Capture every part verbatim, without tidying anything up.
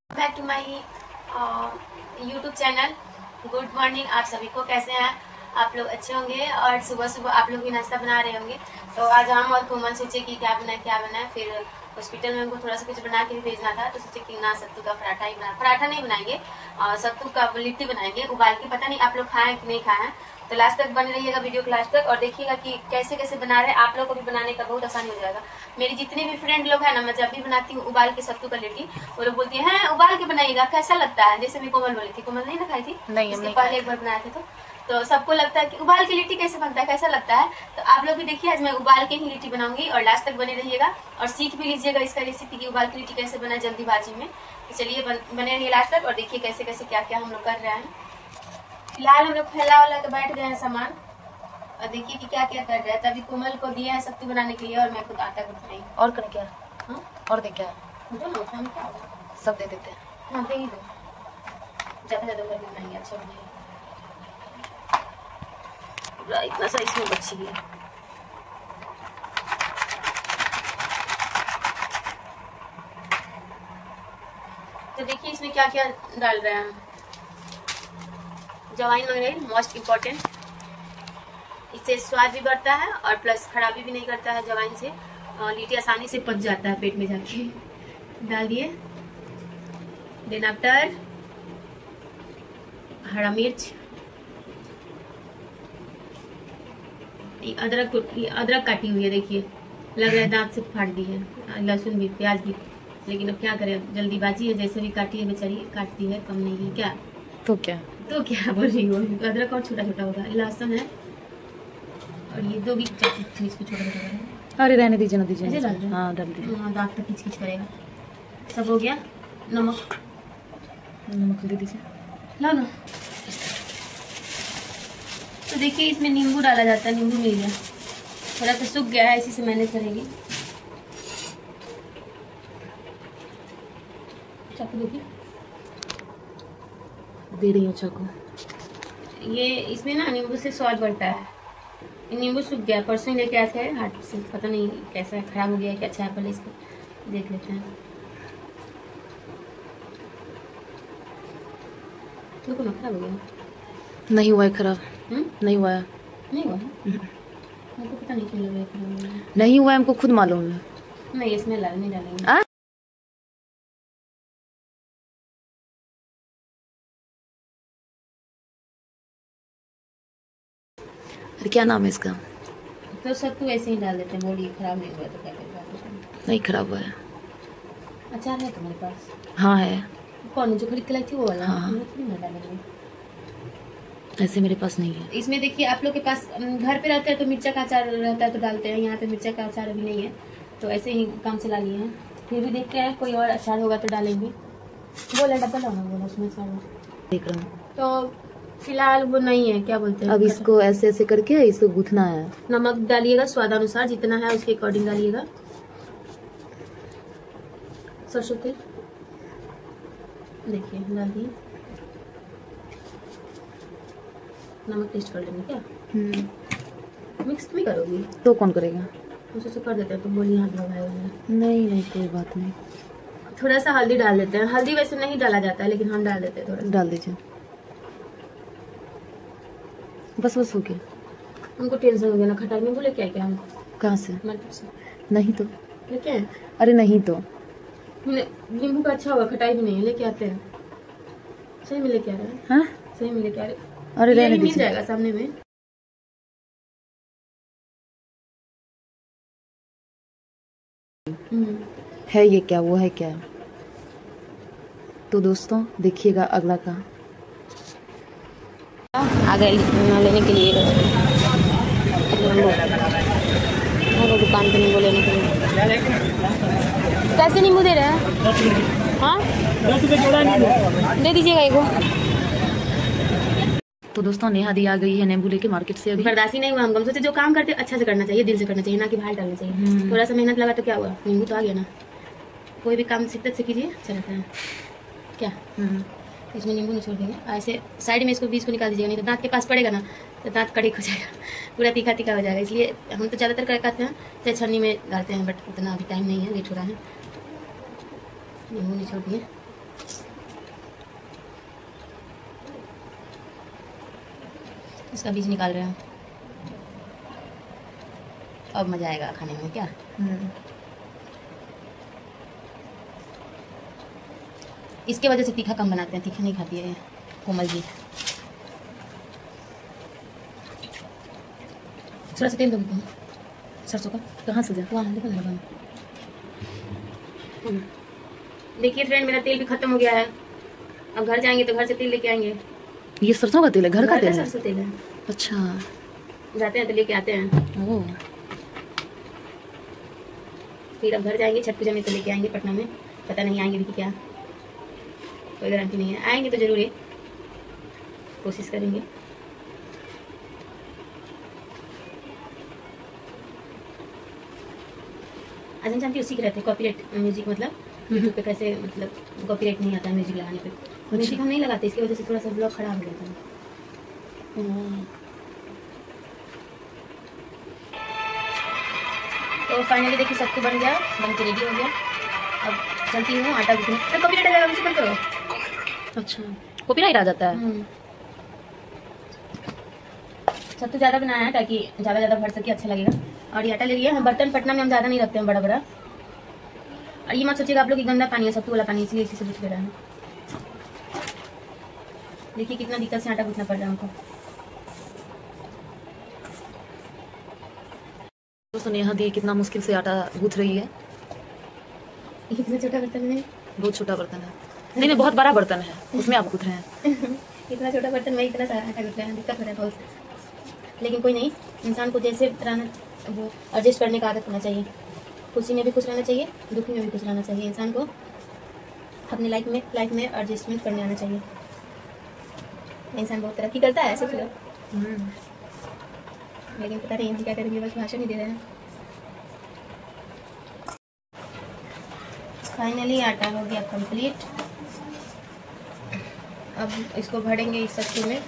Back to my YouTube channel. Good morning आप सभी को, कैसे हैं आप लोग? अच्छे होंगे और सुबह सुबह आप लोग भी नाश्ता बना रहे होंगे। तो आज हम और कोमल सोचे कि क्या बनाए क्या बनाए, फिर हॉस्पिटल में हमको थोड़ा सा कुछ बना के भी भेजना था, तो सोचे कि ना सत्तू का पराठा ही बना पराठा नहीं बनाएंगे, सत्तू का लिट्टी बनाएंगे उबाल के। पता नहीं आप लोग खाएं कि नहीं खाएं, तो लास्ट तक बने रहिएगा वीडियो के लास्ट तक और देखिएगा कि कैसे कैसे बना रहे हैं। आप लोग को भी बनाने का बहुत आसानी हो जाएगा। मेरी जितने भी फ्रेंड लोग हैं ना, मैं जब भी बनाती हूँ उबाल के सत्तू का लिट्टी, वो लोग बोलती है उबाल के बनाइएगा, कैसा लगता है? जैसे मैं कोमल बोली थी, कोमल नहीं ना खाई थी, नहीं, इसके पहले एक बार बनाए थे, तो तो सबको लगता है कि उबाल के लिट्टी कैसे बनता है, कैसा लगता है। तो आप लोग भी देखिए, आज मैं उबाल के ही लिट्टी बनाऊंगी और लास्ट तक बने रहिएगा और सीख भी लीजिएगा इसका रेसिपी की उबाल की लिट्टी कैसे बनाए जल्दीबाजी में। तो चलिए बन, बने रहिए लास्ट तक और देखिए कैसे कैसे क्या क्या हम लोग कर रहे हैं। फिलहाल हम लोग फैला वाला के बैठ गए हैं सामान और देखिए कि क्या क्या कर रहे हैं। तभी कोमल को दिया है सत्तू बनाने के लिए और मैं खुद आटा गूंथ रही हूँ। और करें क्या? हाँ? और दे क्या? दो ना, हम क्या होगा, सब दे देते हैं। हाँ दे ही दो, ज्यादा ज्यादा करके बनाएंगे, अच्छा बनाएंगे। इतना सा इसमें बची है। तो देखिए इसमें क्या क्या डाल रहे हैं। जवाइन वगैरह मोस्ट इम्पोर्टेंट, इससे स्वाद भी बढ़ता है और प्लस खराबी भी नहीं करता है जवाइन से। लिट्टी आसानी से पच जाता है पेट में जाके। डाल दिए। देन आफ्टर हरा मिर्च, अदरक अदरक काटी हुई है, देखिए लग रहा है दांत से फाड़ दी है। लहसुन भी, प्याज भी, लेकिन अब क्या करें, जल्दीबाजी है, जैसे भी काटी है बेचारी, काटती है, कम नहीं है क्या तो क्या तो क्या बोल रही हो। अदरक और छोटा छोटा होगा, लहसुन है और ये दो भी इसको छोटा छोटा है। अरे रहने दीजिए ना दीजिए। हाँ डाल दीजिए। हाँ दांत तक खिच खिच करेगा। सब हो गया। नमक नमक दे दीजिए, लो ना। तो देखिए इसमें नींबू डाला जाता है, नींबू मिल गया, थोड़ा सा सूख गया है, इसी से मैनेज करेंगे। चाकू देखिए, दे रही हूँ चाकू। ये इसमें ना नींबू से स्वाद बढ़ता है। नींबू सूख गया, परसों ही लेके आए थे हाट से, पता नहीं कैसा है, खराब हो गया है कि अच्छा है, पहले इसको देख लेते हैं। देखो ना, खराब हो गया। नहीं हुआ है खराब। हम्म नहीं हुआ है। नहीं हुआ है, मुझको पता नहीं क्यों लग रहा है खराब हो गया। नहीं हुआ है, हमको खुद मालूम है। नहीं इसमें लाल नहीं डालेंगे। आ? अरे क्या नाम है इसका? तो सत्तू ऐसे ही डाल देते हैं, बोलिए खराब नहीं हुआ तो क्या करेगा। नहीं खराब हुआ है। अचार है तुम्हारे पास? हाँ है। कौन जो खरीद के लाई थी वो वाला? हाँ। ऐसे मेरे पास नहीं है। इसमें देखिए आप लोग के पास घर पे रहता है तो मिर्चा का अचार रहता है तो डालते हैं, यहाँ पे मिर्चा का अचार अभी नहीं है तो ऐसे ही काम चला लिए हैं। फिर भी देखते हैं कोई और अचार होगा तो डालेंगे। बोला डब्बा लाना, बोला उसमें अचार देख रहा हूँ। तो फिलहाल वो नहीं है, क्या बोलते हैं, अब इसको ऐसे ऐसे करके इसको गूंथना है। नमक डालिएगा स्वाद अनुसार, जितना है उसके अकॉर्डिंग डालिएगा। सरसों तेल देखिए डाल दिए। नमक टेस्ट कर लेंगे क्या? मिक्स भी करोगी तो कौन करेगा? उसे से कर देते हैं तो बोलिए हाथ लगाए हुए। नहीं नहीं कोई बात नहीं। थोड़ा सा हल्दी डाल देते हैं। हल्दी वैसे नहीं डाला जाता है लेकिन हम डाल देते हैं थोड़ा। डाल दीजिए। बस बस हो गया। उनको टेंशन हो गया ना, खटाई नींबू लेके आए क्या हम? कहाँ से? मार्केट से। नहीं तो लेके आए? अरे नहीं तो नींबू का अच्छा होगा, खटाई भी नहीं है, लेके आते हैं। सही में लेके आ रहे हैं। हाँ सही में लेके आ रहे हैं। अरे ये रहने भी मिल दीजिए। जाएगा सामने में। है ये क्या, वो है क्या? तो दोस्तों देखिएगा अगला का। आ गए लेने के लिए, दुकान पे नींबू लेने के लिए। कैसे नींबू दे रहे हैं? हाँ दे दीजिएगा एक। तो दोस्तों नेहा दी आ गई है नींबू लेके मार्केट से। अभी बर्दाश्त नहीं हुआ हमको, हम सोचे जो काम करते अच्छा से करना चाहिए, दिल से करना चाहिए, ना कि भाई डालना चाहिए। थोड़ा सा मेहनत लगा तो क्या हुआ, नींबू तो आ गया ना। कोई भी काम शिद्दत से कीजिए, अच्छा रहता है क्या। इसमें नींबू निचोड़ देंगे, ऐसे साइड में इसको बीज को निकाल दीजिएगा, नहीं तो दांत के पास पड़ेगा ना तो दांत कड़क हो जाएगा, पूरा तीखा तीखा हो जाएगा। इसलिए हम तो ज़्यादातर कर करते हैं चाहे छन्नी में डालते हैं, बट उतना अभी टाइम नहीं है, लेट हो रहा है। नींबू निचोड़ दिए। इसका बीज निकाल रहे हैं। अब मजा आएगा खाने में क्या। इसके वजह से तीखा कम बनाते हैं, तीखा नहीं खाती है कोमल जी। थोड़ा सा तेल दोगी तुम सरसों का? कहाँ से जा? वहाँ देखो ना। देखिए फ्रेंड, मेरा तेल भी खत्म हो गया है। अब घर जाएंगे तो घर से तेल लेके आएंगे। ये सरसों का तेल है? घर का तेल है? सरसों तेल है। अच्छा, जाते हैं तो लेके आते हैं। ओह, फिर अब घर जाएंगे, छठ पूजा में तो लेके आएंगे पटना में। पता नहीं आएंगे भी कि क्या, कोई गारंटी नहीं है। आएंगे तो जरूर है, कोशिश करेंगे। आज हम जानती हो सीख रहे थे कॉपीराइट म्यूजिक, मतलब यूट्यूब पे कैसे मतलब कॉपीराइट नहीं आता है म्यूजिक लगाने पे। म्यूजिक हम नहीं लगाते, इसकी वजह से थोड़ा सा ब्लॉग खराब हो जाता है। तो फाइनली देखिए सब कुछ बन गया, बन के रेडी हो गया। अब चलती हूँ आटा गूंथने। तो कॉपीराइट आ जाएगा, मुझे बंद करो। अच्छा, कॉपीराइट आ जाता है? सत्तू ज़्यादा बनाया है ताकि ज़्यादा ज़्यादा भर सके, अच्छा लगेगा। और ये आटा ले लिया हम। बर्तन पटना में हम ज़्यादा नहीं रखते हैं, बड़ा बड़ा। और ये मत सोचिएगा आप लोग कि गंदा पानी है, सत्तू वाला पानी, इसलिए इसी से पूछ ले रहा है। देखिए कितना दिक्कत से आटा गूंथना पड़ रहा है हमको। दोस्तों नेहा दी कितना मुश्किल से आटा गूंथ रही है। इतना छोटा बर्तन है, बहुत छोटा बर्तन है। नहीं नहीं, बहुत बड़ा बर्तन है, उसमें आप गूंथ रहे हैं। इतना छोटा बर्तन में इतना सारा आटा गूंथ रहे हैं, दिक्कत हो रहा है बहुत। लेकिन कोई नहीं, इंसान को जैसे रहना वो एडजस्ट करने का आदत होना चाहिए। खुशी में भी खुश रहना चाहिए, दुखी में भी खुश रहना चाहिए। इंसान को अपनी लाइफ में लाइफ में एडजस्टमेंट करने आना चाहिए। इंसान बहुत तरक्की करता है, सोच लो। लेकिन पता नहीं हम क्या करेंगे, बस भाषण ही दे रहे हैं। फाइनली आटा हो गया कंप्लीट। अब इसको भरेंगे इस सत्तू में।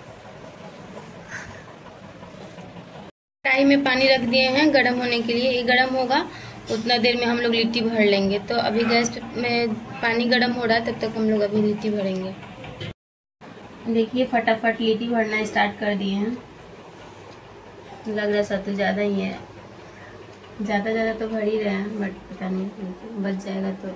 कढ़ाई में पानी रख दिए हैं गर्म होने के लिए। ये गर्म होगा उतना देर में हम लोग लिट्टी भर लेंगे। तो अभी गैस में पानी गर्म हो रहा है, तब तक हम लोग अभी लिट्टी भरेंगे। देखिए फटाफट लिट्टी भरना स्टार्ट कर दिए हैं। लग रहा है सत्तू ज़्यादा ही है, ज़्यादा ज़्यादा तो भर ही रहे हैं, बट पता नहीं बच जाएगा तो।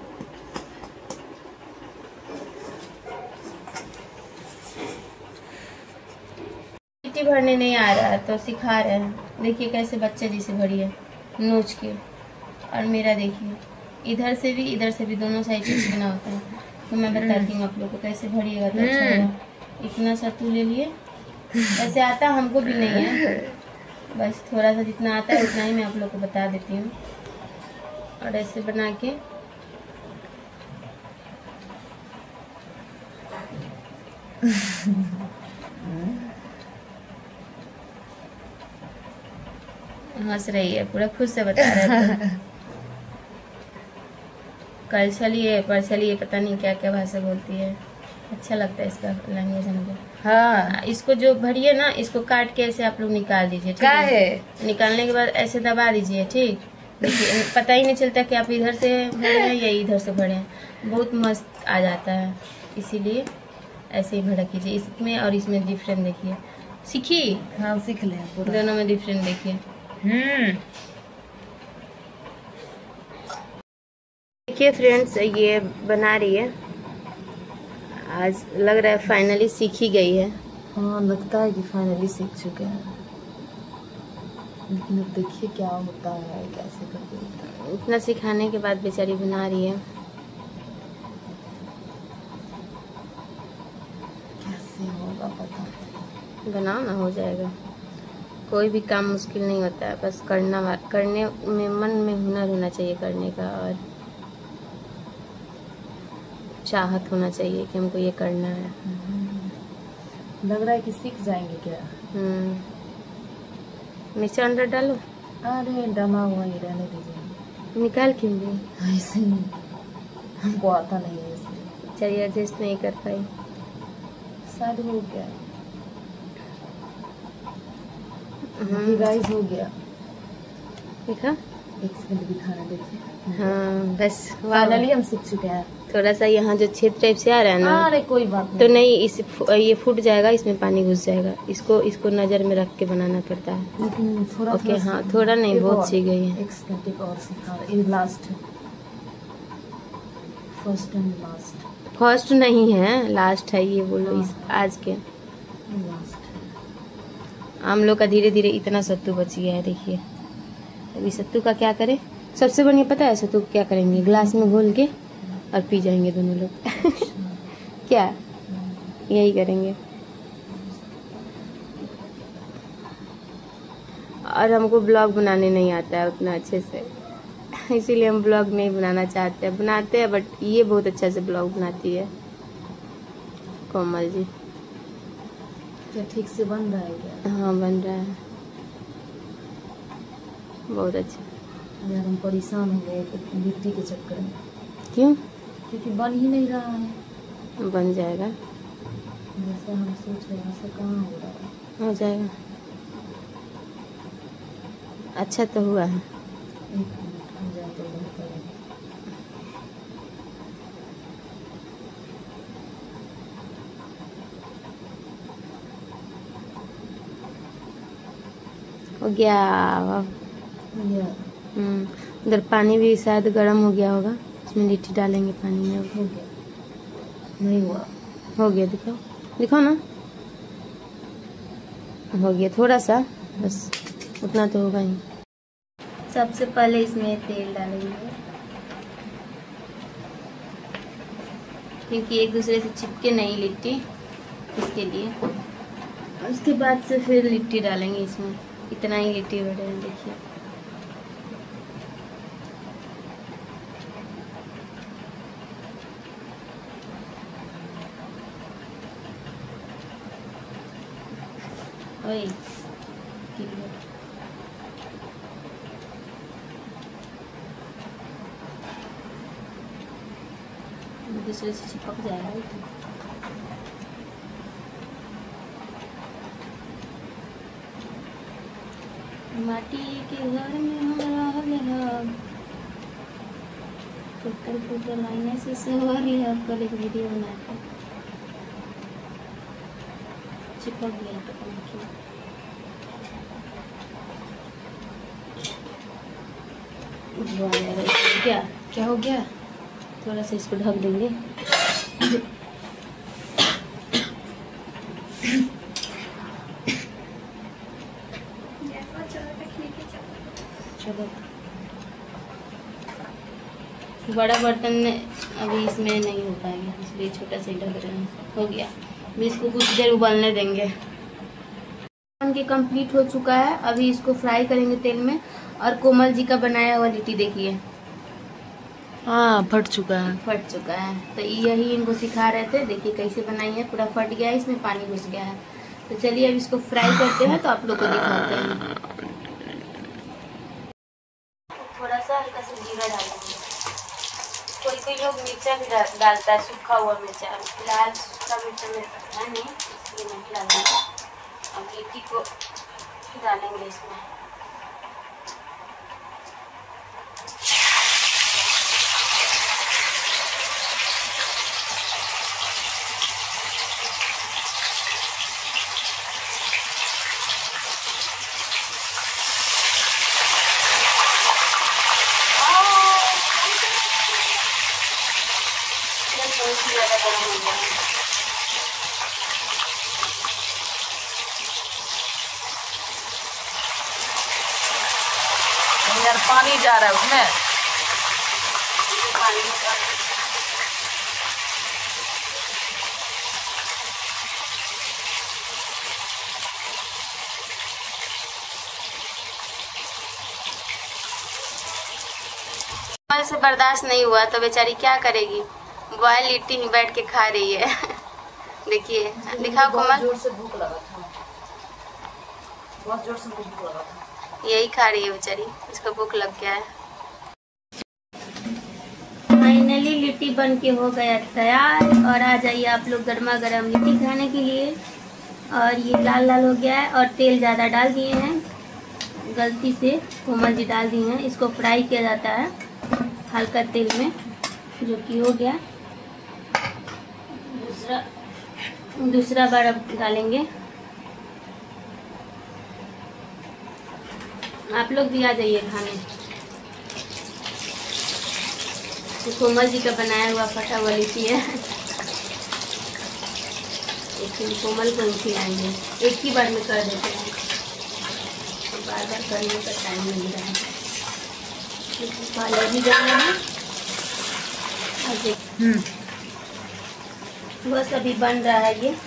लिट्टी भरने नहीं आ रहा है तो सिखा रहे हैं। देखिए कैसे बच्चे जैसे भरी है नोच के। और मेरा देखिए इधर से भी इधर से भी दोनों साइड से छीना होता है। तो मैं बताती हूँ आप लोग को कैसे भरिएगा तो अच्छा होगा। इतना सत्तू ले लिए, ऐसे आता हमको भी नहीं है, बस थोड़ा सा जितना आता है उतना ही मैं आप लोग को बता देती हूँ। और ऐसे बना के हंस रही है, पूरा खुद से बता रहा है। कल चलिए पर चलिए, पता नहीं क्या क्या भाषा बोलती है। अच्छा लगता है इसका लैंग्वेज हमको। हाँ, इसको जो भरिए ना, इसको काट के ऐसे आप लोग निकाल दीजिए, ठीक है? निकालने के बाद ऐसे दबा दीजिए, ठीक। देखिए पता ही नहीं चलता कि आप इधर से भरे हैं या इधर से भरे हैं। बहुत मस्त आ जाता है, इसीलिए ऐसे ही भरा कीजिए। इसमें और इसमें डिफरेंट देखिए, सीखी? हाँ सीख लें, दोनों में डिफरेंट देखिए। हम्म देखिए फ्रेंड्स, ये बना रही है। आज लग रहा है फाइनली सीख ही गई है। हाँ लगता है कि फाइनली सीख चुके हैं। लेकिन अब देखिए क्या होता है, कैसे करके होता है। इतना सिखाने के बाद बेचारी बना रही है। कैसे होगा पता नहीं। बनाओ ना, हो जाएगा। कोई भी काम मुश्किल नहीं होता है, बस करना करने में मन में हुनर होना चाहिए करने का, और चाहत होना चाहिए कि हमको ये करना है। लग रहा है कि सीख जाएंगे क्या। हम्म मिर्चा अंदर डालो। अरे डमा हुआ ही रहने दीजिए। निकाल क्यों दी? ऐसे ही हमको आता नहीं है इसलिए। चलिए एडजस्ट नहीं कर पाई, शायद हो गया। गाइस हो गया। देखा? एक सेकंड दिखाना, देखिए। हाँ बस फाइनली हम सीख चुके हैं। थोड़ा सा यहाँ जो छेद टाइप से आ रहा है ना, अरे कोई बात नहीं। तो नहीं, इस ये फूट जाएगा, इसमें पानी घुस जाएगा। इसको इसको नज़र में रख के बनाना पड़ता है। लेकिन थोड़ा ओके, हाँ थोड़ा नहीं, बहुत सी गई है। एक स्टैटिक और सिखा ये last first and last. First नहीं है, लास्ट है ये बोलो। हाँ। इस आज के लास्ट हम लोग का धीरे धीरे इतना सत्तू बच गया है। देखिए अभी सत्तू का क्या करें, सबसे बढ़िया पता है सत्तू क्या करेंगे, ग्लास में घोल के और पी जाएंगे दोनों लोग। क्या यही करेंगे। और हमको ब्लॉग बनाने नहीं आता है उतना अच्छे से, इसीलिए हम ब्लॉग नहीं बनाना चाहते हैं। बनाते हैं बट ये बहुत अच्छा से ब्लॉग बनाती है कोमल जी। क्या ठीक से बन रहा है क्या? हाँ बन रहा है, बहुत अच्छा। यार हम परेशान हो गए लिट्टी के चक्कर में। क्यों? क्योंकि बन ही नहीं रहा है। बन जाएगा, जैसे हम सोच रहे हैं वैसे कहाँ हो रहा है। हो जाएगा, अच्छा तो हुआ है। एक मिनट हो जाए तो बेहतर है। हो गया। हम्म उधर पानी भी शायद गर्म हो गया होगा, उसमें लिट्टी डालेंगे पानी में। हो गया? नहीं हुआ। हो गया, दिखाओ दिखाओ ना। हो गया थोड़ा सा, बस उतना तो होगा ही। सबसे पहले इसमें तेल डालेंगे, क्योंकि एक दूसरे से चिपके नहीं लिट्टी, इसके लिए। उसके बाद से फिर लिट्टी डालेंगे इसमें। इतना ही लिट्टी बड़े हैं, देखिए। ओए दूसरे से चिपक जाएगा। माटी के घर में हम रह टूटल फूटल लाइने से सवर ले। कल एक वीडियो बना के चिपक गया तो क्या क्या हो गया? थोड़ा सा इसको ढक देंगे। चलो बड़ा बर्तन अभी इसमें नहीं हो पाएगा, इसलिए छोटा सा ही ढक रहे हैं। हो गया, अभी इसको कुछ देर उबालने देंगे। के कंप्लीट हो चुका है, अभी इसको फ्राई करेंगे तेल में। और कोमल जी का बनाया हुआ लिट्टी देखिए, हाँ फट चुका है। फट चुका है, तो यही इनको सिखा रहे थे। देखिए कैसे बनाई है, पूरा फट गया है, इसमें पानी घुस गया है। तो चलिए अब इसको फ्राई करते हैं, तो आप लोग को दिखाते हैं। थोड़ा सा हल्का सा जीरा डालेंगे। कोई कोई लोग मिर्चा भी डालता है, सूखा हुआ मिर्चा। फिलहाल सूखा मिर्चा मेरे पास है नहीं, इसलिए नहीं डालेंगे। अब लिट्टी को डालेंगे इसमें। यार पानी जा रहा है उसमें। पानी से बर्दाश्त नहीं हुआ तो बेचारी क्या करेगी, बॉयल लिट्टी ही बैठ के खा रही है। देखिए, दिखाओ कोमल। जोर से भूख लगा था, बहुत जोर से भूख लगा था। यही खा रही है बेचारी, इसको भूख लग गया है। फाइनली लिट्टी बन के हो गया तैयार। और आ जाइए आप लोग गर्मा गर्म लिट्टी खाने के लिए। और ये लाल लाल हो गया है, और तेल ज़्यादा डाल दिए हैं, गलती से कोमल जी डाल दिए हैं। इसको फ्राई किया जाता है हल्का तेल में, जो कि हो गया। दूसरा दूसरा बार अब डालेंगे। आप लोग भी आ जाइए खाने। तो कोमल जी का बनाया हुआ फटा हुआ लिट्टी है, लेकिन कोमल को नहीं खिलाएंगे, एक ही बार में कर देते हैं, बार बार करने का टाइम नहीं रहा है। पार्लर भी जाना है। बस अभी बन रहा है ये।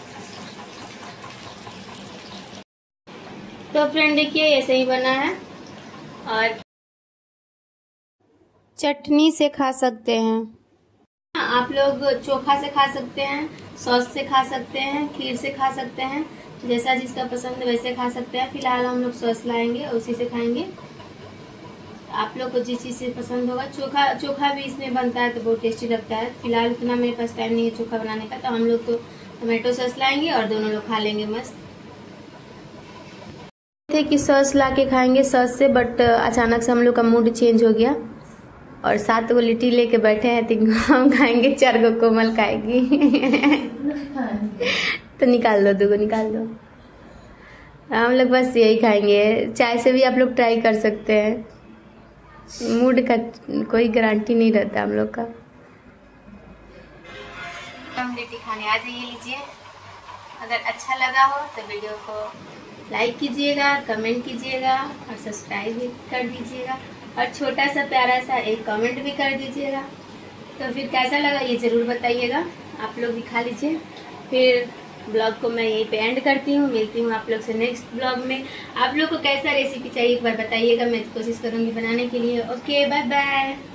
तो फ्रेंड देखिए ऐसे ही बना है, और चटनी से खा सकते हैं आप लोग, चोखा से खा सकते हैं, सॉस से खा सकते हैं, खीर से खा सकते हैं, जैसा जिसका पसंद है वैसे खा सकते हैं। फिलहाल हम लोग सॉस लाएंगे और उसी से खाएंगे। आप लोग को जिस चीज़ से पसंद होगा। चोखा चोखा भी इसमें बनता है तो बहुत टेस्टी लगता है। फिलहाल उतना मेरे पास टाइम नहीं है चोखा बनाने का, तो हम लोग तो टोमेटो सॉस लाएंगे और दोनों लोग खा लेंगे मस्त। थे कि सॉस ला के खाएंगे सॉस से, बट अचानक से हम लोग का मूड चेंज हो गया और सात गो लिट्टी लेके बैठे हैं। तीन गो हम खाएंगे, चार गो कोमल खाएगी। तो निकाल दो, दो गो निकाल दो। हम लोग बस यही खाएंगे। चाय से भी आप लोग ट्राई कर सकते हैं, मूड का कोई गारंटी नहीं रहता हम लोग का। हम लिट्टी खाने आ जाइए, लीजिए। अगर अच्छा लगा हो तो वीडियो को लाइक कीजिएगा, कमेंट कीजिएगा और सब्सक्राइब भी कर दीजिएगा, और छोटा सा प्यारा सा एक कमेंट भी कर दीजिएगा। तो फिर कैसा लगा ये ज़रूर बताइएगा। आप लोग भी खा लीजिए। फिर ब्लॉग को मैं यहीं पे एंड करती हूँ। मिलती हूँ आप लोग से नेक्स्ट ब्लॉग में। आप लोग को कैसा रेसिपी चाहिए एक बार बताइएगा, मैं कोशिश करूँगी बनाने के लिए। Okay, bye bye.